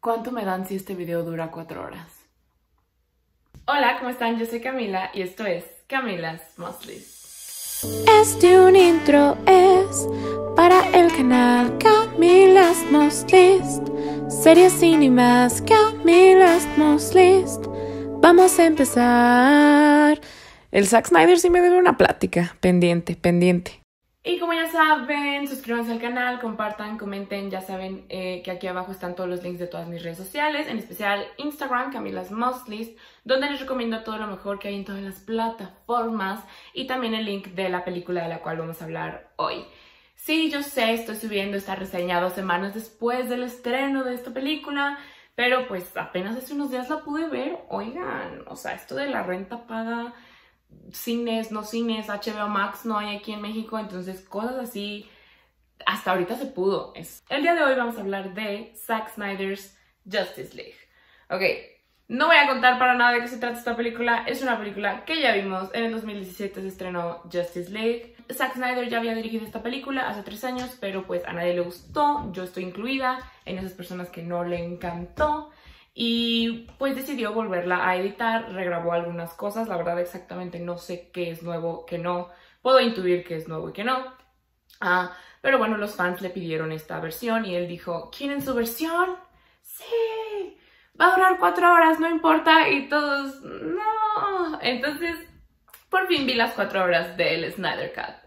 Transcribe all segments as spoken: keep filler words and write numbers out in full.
¿Cuánto me dan si este video dura cuatro horas? Hola, ¿cómo están? Yo soy Camila y esto es Camila's Must List. Este un intro es para el canal Camila's Must List. Series, cine y más, Camila's Must List. Vamos a empezar. El Zack Snyder sí me debe una plática. Pendiente, pendiente. Y como ya saben, suscríbanse al canal, compartan, comenten. Ya saben eh, que aquí abajo están todos los links de todas mis redes sociales, en especial Instagram, Camila's Must List, donde les recomiendo todo lo mejor que hay en todas las plataformas, y también el link de la película de la cual vamos a hablar hoy. Sí, yo sé, estoy subiendo esta reseña dos semanas después del estreno de esta película, pero pues apenas hace unos días la pude ver. Oigan, o sea, esto de la renta paga, cines, no cines, H B O Max no hay aquí en México, entonces cosas así, hasta ahorita se pudo. El día de hoy vamos a hablar de Zack Snyder's Justice League. Ok, no voy a contar para nada de qué se trata esta película. Es una película que ya vimos. En el dos mil diecisiete se estrenó Justice League. Zack Snyder ya había dirigido esta película hace tres años, pero pues a nadie le gustó. Yo estoy incluida en esas personas que no le encantó. Y pues decidió volverla a editar, regrabó algunas cosas. La verdad exactamente no sé qué es nuevo, qué no. Puedo intuir qué es nuevo y qué no. Ah, pero bueno, los fans le pidieron esta versión y él dijo, ¿quieren su versión? ¡Sí! Va a durar cuatro horas, no importa. Y todos, ¡no! Entonces, por fin vi las cuatro horas del Snyder Cut.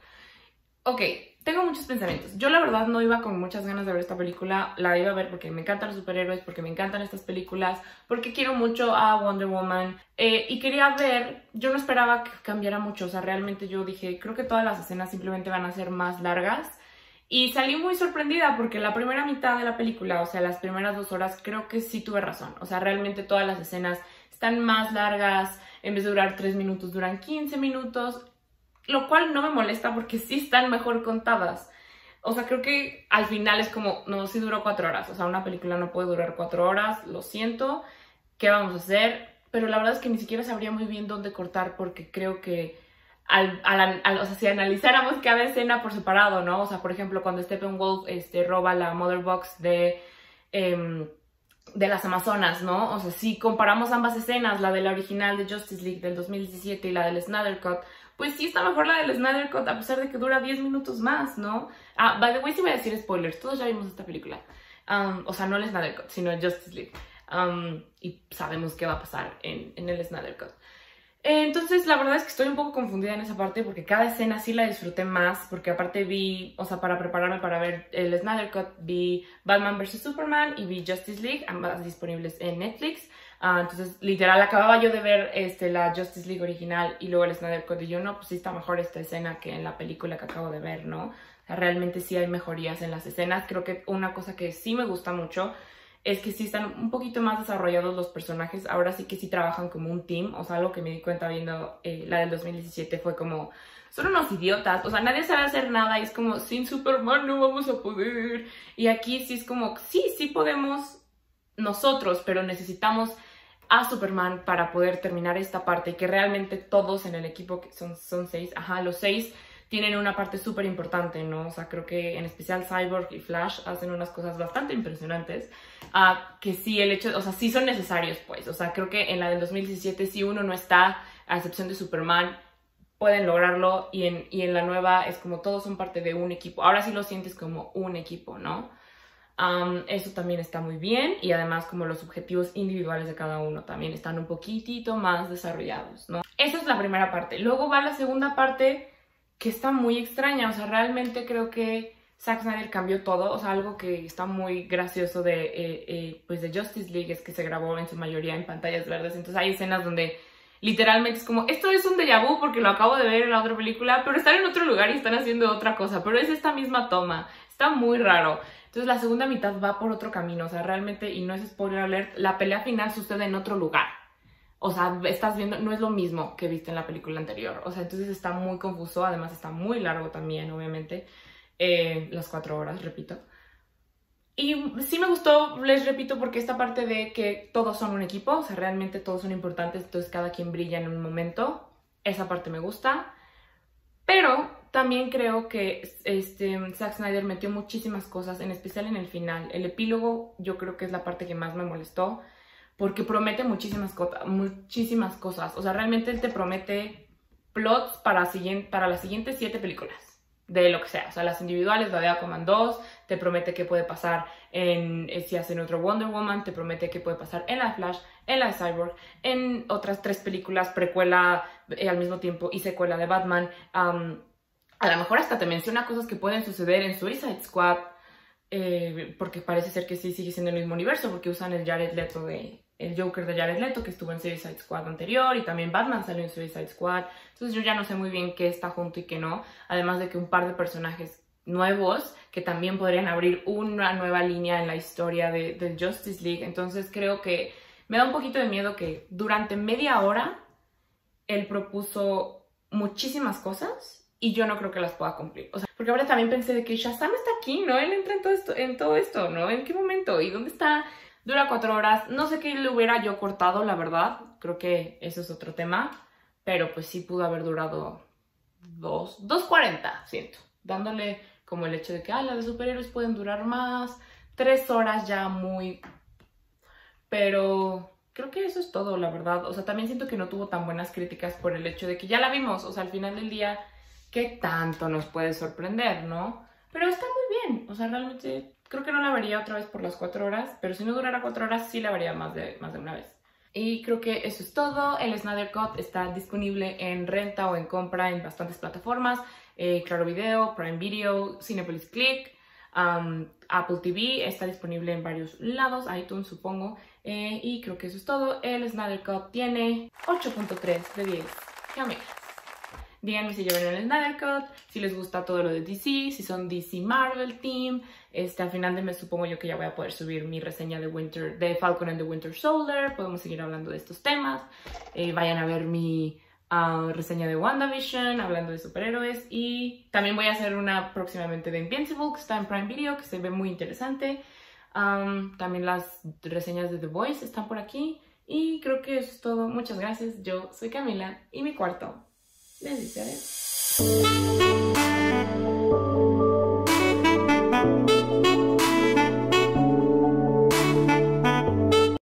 Ok. Tengo muchos pensamientos. Yo la verdad no iba con muchas ganas de ver esta película. La iba a ver porque me encantan los superhéroes, porque me encantan estas películas, porque quiero mucho a Wonder Woman. Eh, y quería ver, yo no esperaba que cambiara mucho. O sea, realmente yo dije, creo que todas las escenas simplemente van a ser más largas. Y salí muy sorprendida porque la primera mitad de la película, o sea, las primeras dos horas, creo que sí tuve razón. O sea, realmente todas las escenas están más largas. En vez de durar tres minutos, duran quince minutos. Lo cual no me molesta porque sí están mejor contadas. O sea, creo que al final es como, no, sí duró cuatro horas. O sea, una película no puede durar cuatro horas, lo siento. ¿Qué vamos a hacer? Pero la verdad es que ni siquiera sabría muy bien dónde cortar porque creo que, al, al, al, o sea, si analizáramos cada escena por separado, ¿no? O sea, por ejemplo, cuando Steppenwolf este, roba la Mother Box de... Eh, de las Amazonas, ¿no? O sea, si comparamos ambas escenas, la de la original de Justice League del dos mil diecisiete y la del Snyder Cut, pues sí está mejor la del Snyder Cut, a pesar de que dura diez minutos más, ¿no? Ah, by the way, sí voy a decir spoilers, todos ya vimos esta película. Um, o sea, no el Snyder Cut, sino el Justice League. Um, y sabemos qué va a pasar en, en el Snyder Cut. Entonces, la verdad es que estoy un poco confundida en esa parte porque cada escena sí la disfruté más, porque aparte vi, o sea, para prepararme para ver el Snyder Cut, vi Batman versus. Superman y vi Justice League, ambas disponibles en Netflix. Uh, entonces, literal, acababa yo de ver este, la Justice League original y luego el Snyder Cut y yo, no, pues sí está mejor esta escena que en la película que acabo de ver, ¿no? O sea, realmente sí hay mejorías en las escenas. Creo que una cosa que sí me gusta mucho es que sí están un poquito más desarrollados los personajes. Ahora sí que sí trabajan como un team. O sea, algo que me di cuenta viendo eh, la del dos mil diecisiete fue como, son unos idiotas. O sea, nadie sabe hacer nada y es como, sin Superman no vamos a poder. Y aquí sí es como, sí, sí podemos nosotros, pero necesitamos a Superman para poder terminar esta parte. Y que realmente todos en el equipo, que son, son seis, ajá, los seis tienen una parte súper importante, ¿no? O sea, creo que en especial Cyborg y Flash hacen unas cosas bastante impresionantes. Uh, que sí, el hecho, o sea, sí son necesarios, pues. O sea, creo que en la del dos mil diecisiete, si uno no está, a excepción de Superman, pueden lograrlo. Y en, y en la nueva es como todos son parte de un equipo. Ahora sí lo sientes como un equipo, ¿no? Um, eso también está muy bien. Y además como los objetivos individuales de cada uno también están un poquitito más desarrollados, ¿no? Esa es la primera parte. Luego va la segunda parte, que está muy extraña. O sea, realmente creo que Zack Snyder cambió todo. O sea, algo que está muy gracioso de, eh, eh, pues de Justice League es que se grabó en su mayoría en pantallas verdes. Entonces hay escenas donde literalmente es como, esto es un déjà vu porque lo acabo de ver en la otra película, pero están en otro lugar y están haciendo otra cosa. Pero es esta misma toma. Está muy raro. Entonces la segunda mitad va por otro camino. O sea, realmente, y no es spoiler alert, la pelea final sucede en otro lugar. O sea, estás viendo, no es lo mismo que viste en la película anterior. O sea, entonces está muy confuso. Además está muy largo también, obviamente. Eh, las cuatro horas, repito. Y sí me gustó, les repito, porque esta parte de que todos son un equipo. O sea, realmente todos son importantes. Entonces cada quien brilla en un momento. Esa parte me gusta. Pero también creo que este, Zack Snyder metió muchísimas cosas, en especial en el final. El epílogo yo creo que es la parte que más me molestó, porque promete muchísimas, co muchísimas cosas. O sea, realmente él te promete plots para, siguiente, para las siguientes siete películas. De lo que sea, o sea, las individuales, la de Aquaman dos, te promete que puede pasar en, si hacen otro Wonder Woman, te promete que puede pasar en la Flash, en la de Cyborg, en otras tres películas, precuela eh, al mismo tiempo y secuela de Batman. Um, a lo mejor hasta te menciona cosas que pueden suceder en Suicide Squad, eh, porque parece ser que sí sigue siendo el mismo universo, porque usan el Jared Leto de... el Joker de Jared Leto, que estuvo en Suicide Squad anterior, y también Batman salió en Suicide Squad. Entonces yo ya no sé muy bien qué está junto y qué no, además de que un par de personajes nuevos que también podrían abrir una nueva línea en la historia de, de Justice League. Entonces creo que me da un poquito de miedo que durante media hora él propuso muchísimas cosas y yo no creo que las pueda cumplir. O sea, porque ahora también pensé de que Shazam está aquí, ¿no? Él entra en todo esto, en todo esto, ¿no? ¿En qué momento? ¿Y dónde está? Dura cuatro horas. No sé qué le hubiera yo cortado, la verdad. Creo que eso es otro tema. Pero pues sí pudo haber durado dos, dos cuarenta, siento. Dándole como el hecho de que, ah, las de superhéroes pueden durar más. Tres horas ya muy... Pero creo que eso es todo, la verdad. O sea, también siento que no tuvo tan buenas críticas por el hecho de que ya la vimos. O sea, al final del día, ¿qué tanto nos puede sorprender, no? Pero está muy bien. O sea, realmente... creo que no la vería otra vez por las cuatro horas, pero si no durara cuatro horas sí la vería más de, más de una vez. Y creo que eso es todo. El Snyder Cut está disponible en renta o en compra en bastantes plataformas. Eh, Claro Video, Prime Video, Cinepolis Click, um, Apple T V. Está disponible en varios lados, iTunes supongo. Eh, y creo que eso es todo. El Snyder Cut tiene ocho punto tres de diez. Cameras. Díganme si ya vieron el Snyder Cut, si les gusta todo lo de D C, si son D C Marvel Team. Este, al final de mes supongo yo que ya voy a poder subir mi reseña de, Winter, de Falcon and the Winter Soldier. Podemos seguir hablando de estos temas. Eh, vayan a ver mi uh, reseña de WandaVision, hablando de superhéroes. Y también voy a hacer una próximamente de Invincible, que está en Prime Video, que se ve muy interesante. Um, también las reseñas de The Voice están por aquí. Y creo que eso es todo. Muchas gracias. Yo soy Camila y mi cuarto les dice adiós.